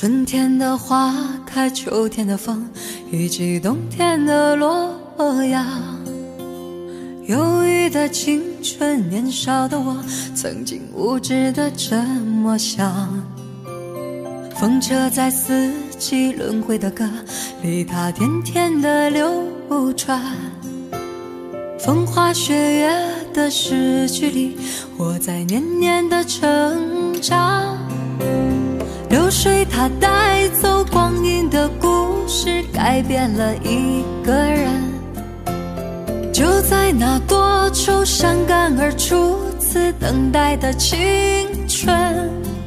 春天的花开，秋天的风，以及冬天的洛阳。忧郁的青春，年少的我，曾经无知的这么想。风车在四季轮回的歌里，它甜甜的流传。风花雪月的诗句里，我在年年的成长。流水它带走光阴的故事，改变了一个人。就在那多愁善感而初次等待的青春。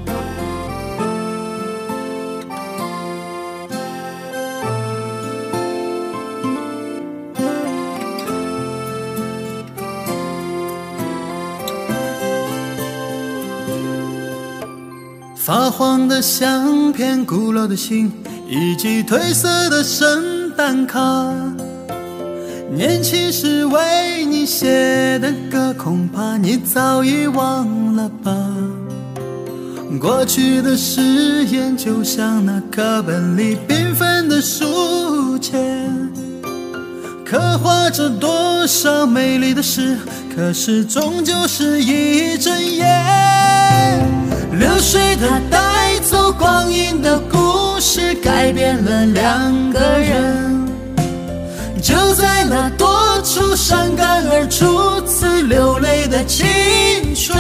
发黄的相片，古老的信，以及褪色的圣诞卡。年轻时为你写的歌，恐怕你早已忘了吧。过去的誓言，就像那课本里缤纷的书签，刻画着多少美丽的诗，可是终究是一阵烟。流水它带走光阴的故事，改变了两个人。就在那多愁善感而初次流泪的青春。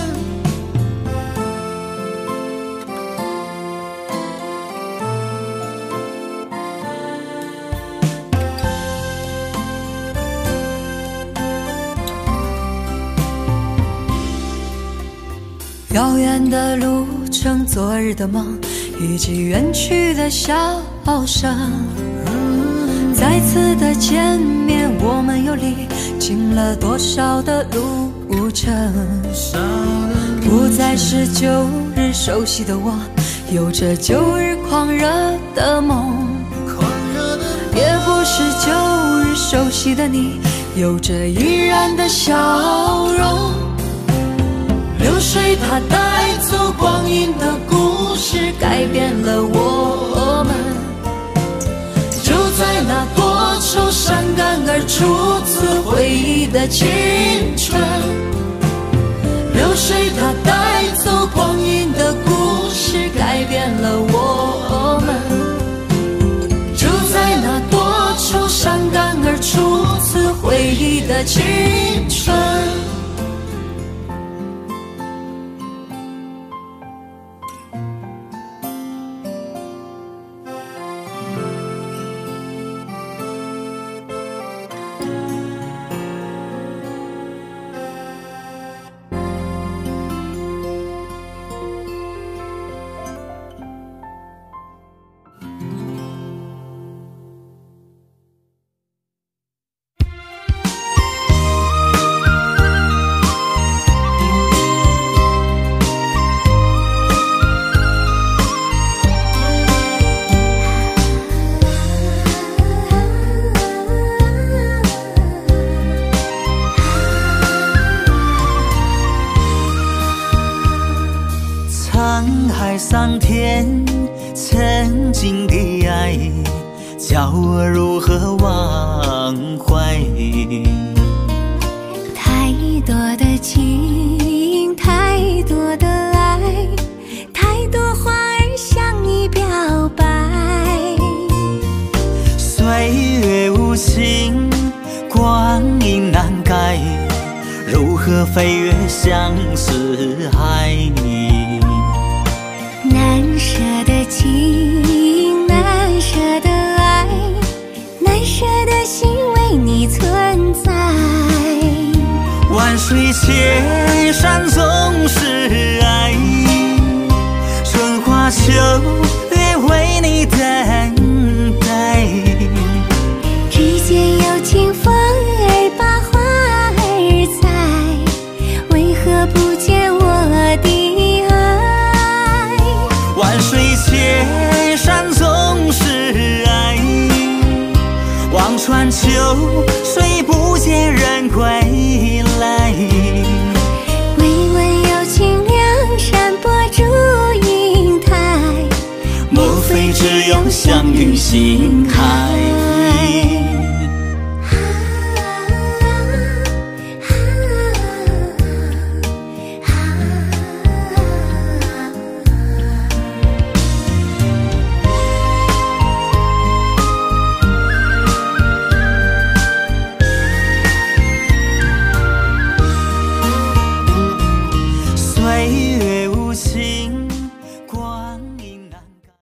遥远的路程，昨日的梦，以及远去的笑声。再次的见面，我们又历经了多少的路程？不再是旧日熟悉的我，有着旧日狂热的梦。也不是旧日熟悉的你，有着依然的笑容。流水它带走光阴的故事，改变了我们。就在那多愁善感而初次回忆的青春。流水它带走光阴的故事，改变了我们。就在那多愁善感而初次回忆的青春。 桑田曾经的爱，叫我如何忘怀？ 太多的情，太多的爱，太多话儿向你表白。 岁月无情，光阴难改，如何飞越相思海？ 难舍的情，难舍的爱，难舍的心为你存在。 万水千山总是爱，春花秋月为你等待。 只见有情风儿把花儿采，为何不见我的爱？ 万水千山总是爱，望穿秋